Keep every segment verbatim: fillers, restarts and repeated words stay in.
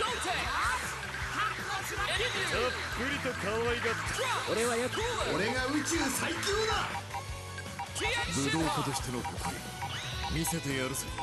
ぷりと可愛がった俺はよく俺が宇宙最強だ。 武道家としての誇り見せてやるぜ。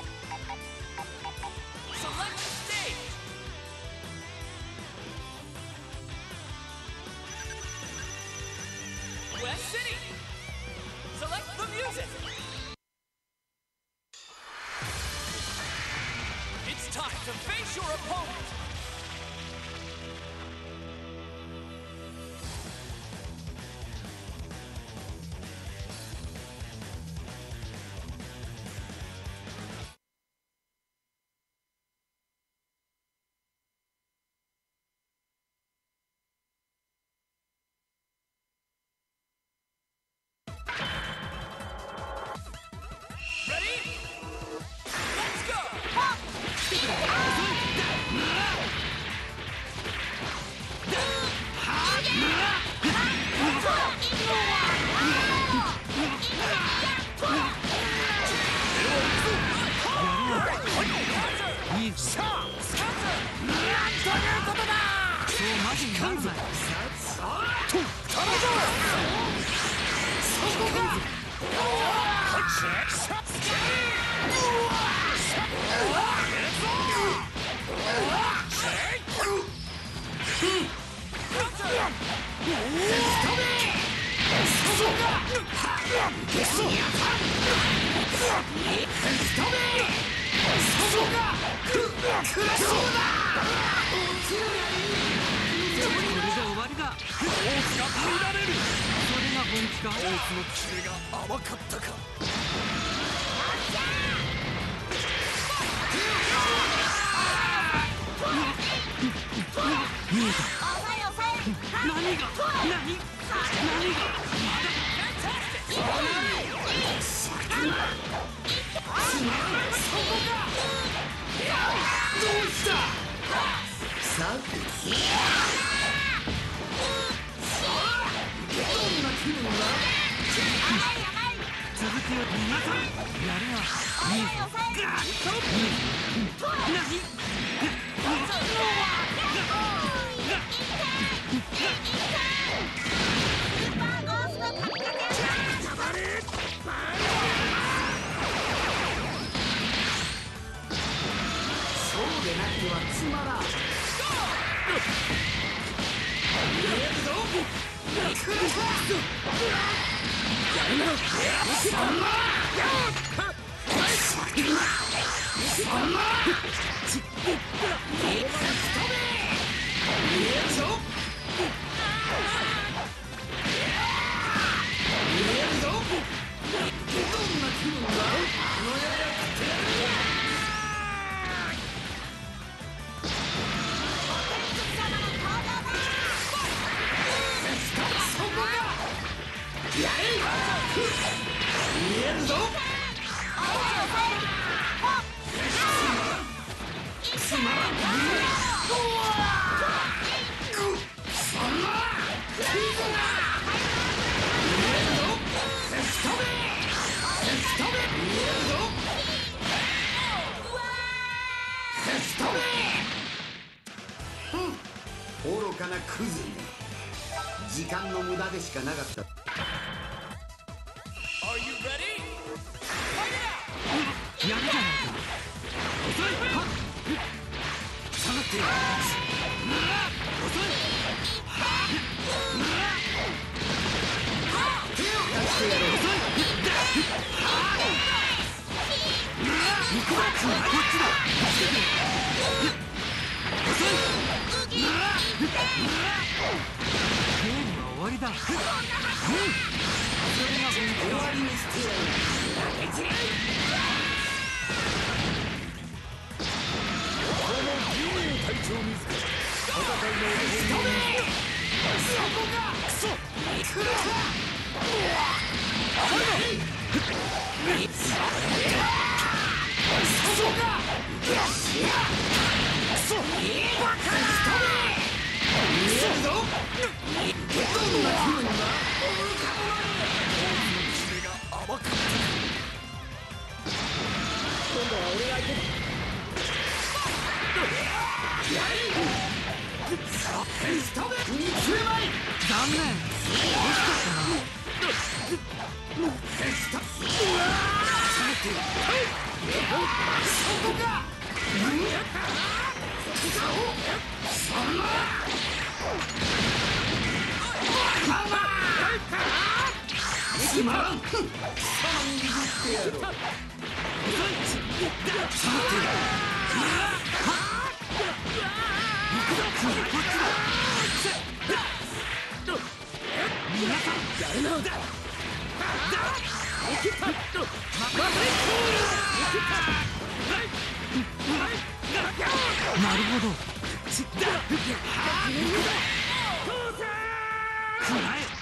愚かなクズめ。時間の無駄でしかなかった。 やるじゃないか。遅い。はっ下がってよ。遅い。 手を貸してやろう。遅い。 行くぞ。こっちだ。遅い。ゲームは終わりだ。うん。それが終わりにしてやる。隊長自ら戦いの応援にそこがクソ来るか。そこがクソバカな見えるぞ。どんな気分だ。爪が甘かった。今度は俺が行く。 テストでに球前残念。惜しかったな。 テストうわそこかそんなつまらん貴様に譲ってやろう。 なるほど。くらえ。